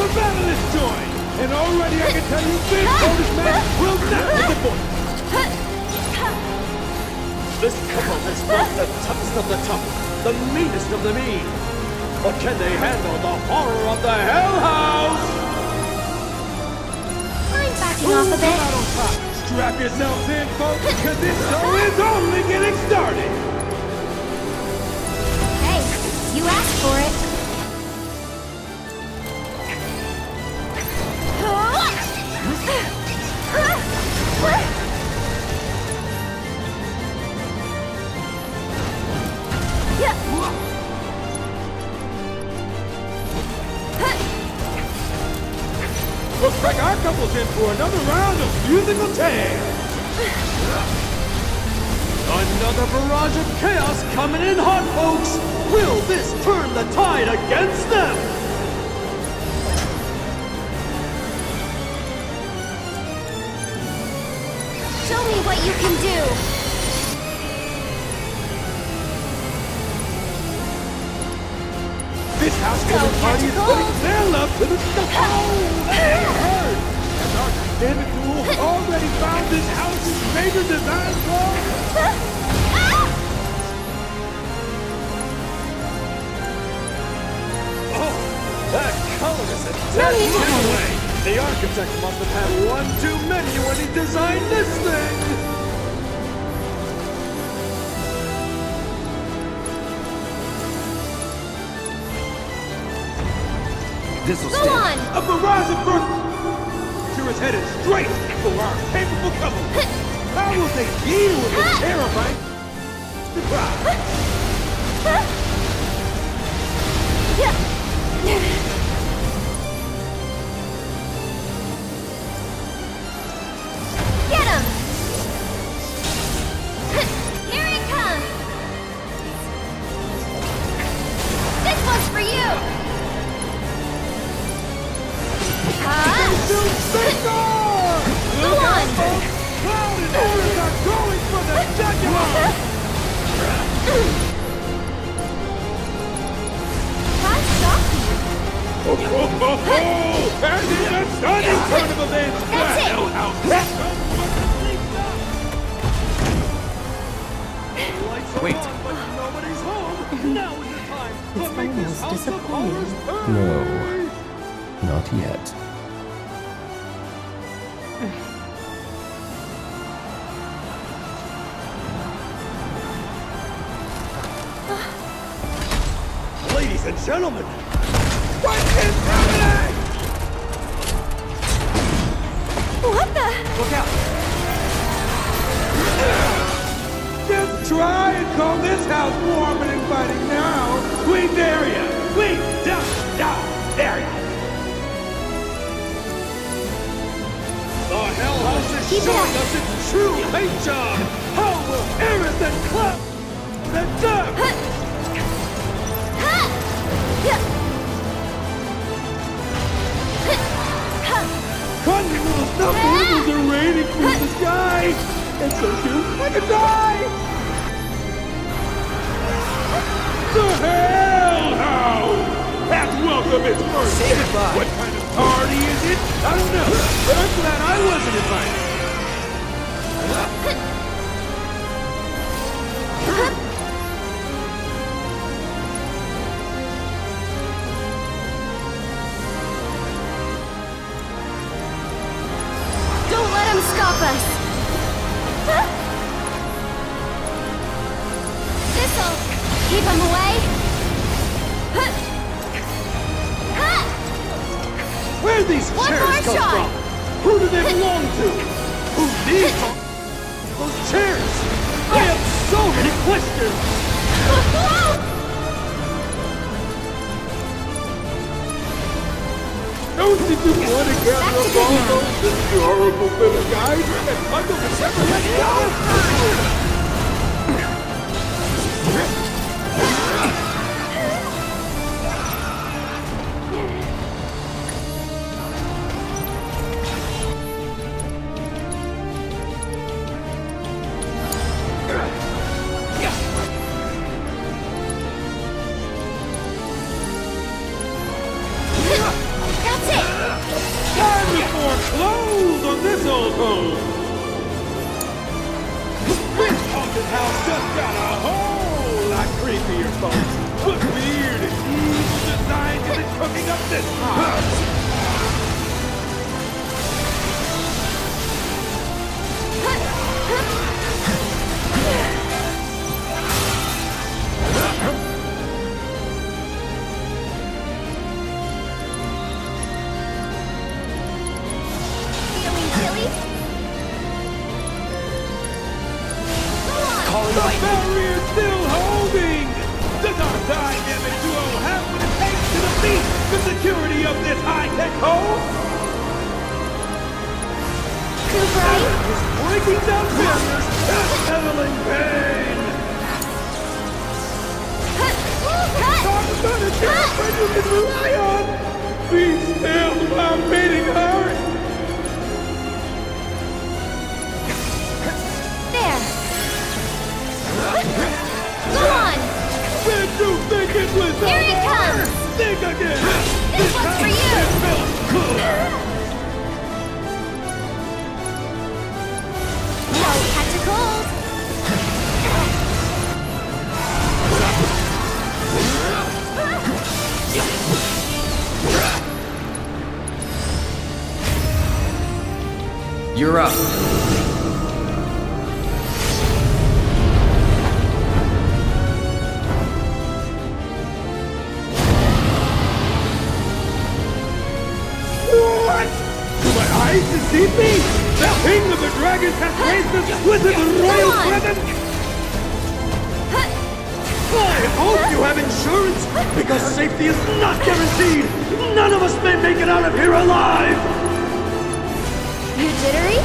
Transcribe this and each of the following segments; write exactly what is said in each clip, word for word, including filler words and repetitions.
The battle is joined! And already I can tell you this bonus match will not disappoint! This couple has brought the toughest of the tough, the meanest of the mean. But can they handle the horror of the Hell House? I'm backing off a bit. Out on top. Strap yourselves in, folks, because this show is only getting started! Hey, you asked for it. Looks like our couple's in for another round of musical tag. Another barrage of chaos coming in hot, folks! Will this turn the tide against them? Show me what you can do. This house-building party is putting their love to the stuff. Oh, they heard! As our standard duel already found this house's major design flaw. Oh, that color is a dead giveaway! The architect must have had one too many when he designed this thing! This'll Go stay. on! A barrage of first... Sure is headed straight for our capable couple. How will they deal with this terrifying surprise? Get him! Here he comes! This one's for you! Ah! Go on! Cloud and Aerith are going for the jugular! Why stop you? Oh, oh, oh, oh! And in the stunning turn of events, the That's it. Hell House has come for the Lights are Wait. on, but nobody's home! Now is the time to It's make this almost house of horrors burn! No, not yet. Ladies and gentlemen, What is happening? What the? look out! Just try and call this house warm and inviting now. We dare ya! We just dare ya! The Hell House is Keep it showing up. us its true paint job! How will Aerith and Club! The duck! Cunning little stuffed animals are raining from the sky! It's so cute, I could die! The Hell House has welcomed its first Say guest. goodbye. What kind of party is it? I don't know, but I'm glad I wasn't invited. Don't let him stop us! This'll keep him away! Where'd these One chairs more come shot. from? Who do they belong to? Who needs all those chairs? I have so many questions! Don't you just want to gather up all those adorable little guys and bundle the separate let's go? That's it! mistletoe! This haunted house just got a whole lot creepier, folks. What weird and evil design is it cooking up this house? Feeling silly? The barrier's still holding! The dark side damage duo have what it takes to defeat the security of this high-tech home! Too bright? Aerith is breaking down barriers and settling pain! Talk about a girlfriend you can rely on! Be still while meeting her! There. Go on! Did you think it was Here it over? comes! Think again! This one's for you! No tentacles! You're up. What? Do my eyes deceive me? The king of the dragons has graced us with his royal Come on. presence! I hope you have insurance, because safety is not guaranteed! None of us may make it out of here alive! You jittery?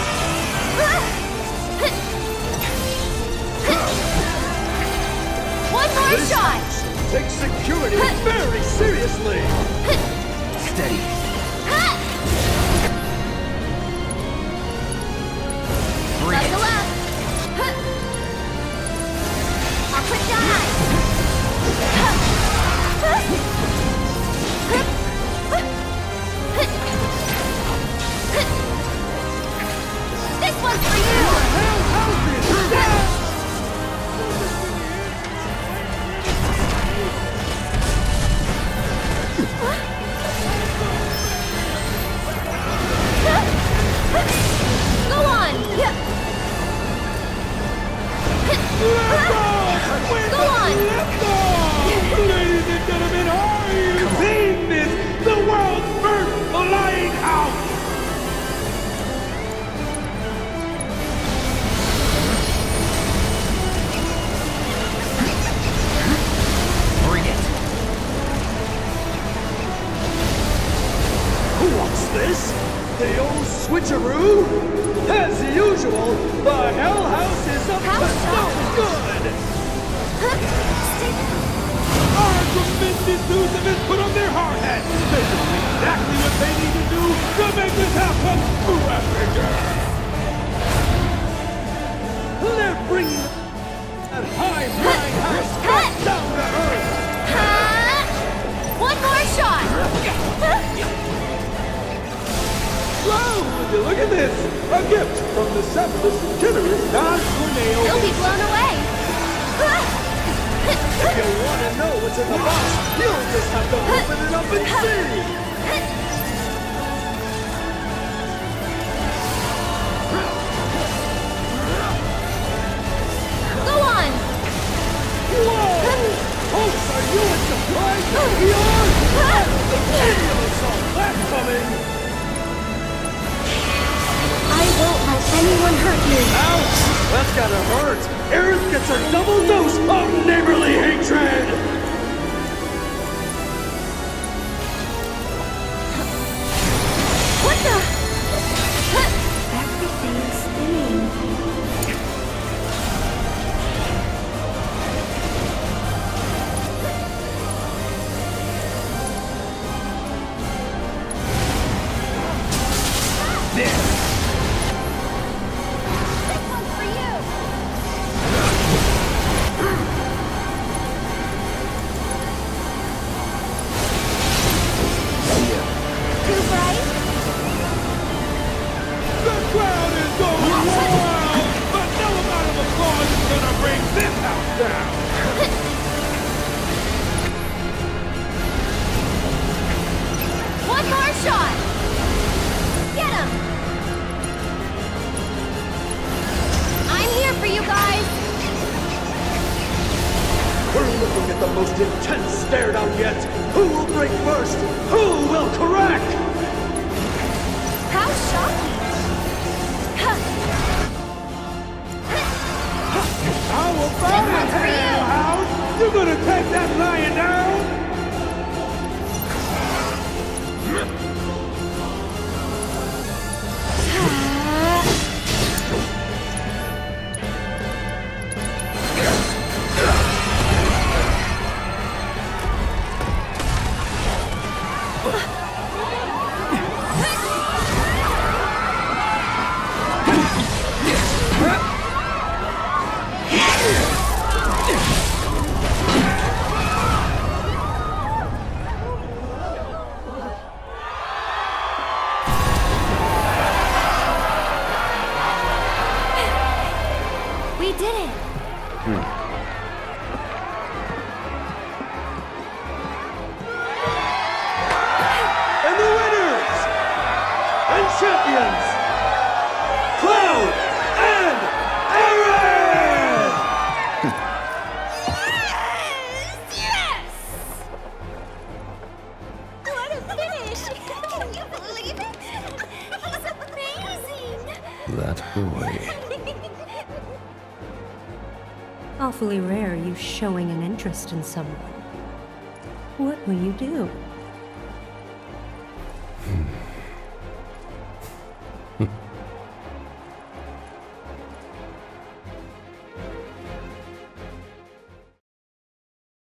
One more This shot! house takes security very seriously! Steady. Bring it. Buckle up! I'll put down! This one's for you! Hell houses! Down! Go on! Left off! Where's Go the on! left off? Ladies and gentlemen, are you seeing this? The world's first flying house! Bring it. What's this? The old switcheroo? As usual, the Hell House is up How to so? no good! Our tremendous enthusiasts put on their hard hats. They're doing exactly what they need to do to make this house come to Africa. They're bringing that high flying house back down to earth. Huh? One more shot! Whoa! Would you look at this? A gift from the seventh generous Don Corneo. He'll be blown away! If you want to know what's in the box, you'll just have to open it up and see! Go on! Whoa! Folks, are you as surprised as we are? Any of us saw that coming! I won't let anyone hurt you! Ouch! That's gotta hurt! Aerith gets a double dose of neighborly hatred! What the? Everything's spinning. This. This one's for you! strike first! Who will crack? How shocking! How about it, Hellhound? You gonna take that lion down? Champions, Cloud and Aerith! Yes! Yes! What a finish! Can you believe it? He's amazing! That boy. Awfully rare you showing an interest in someone. What will you do? Hmm.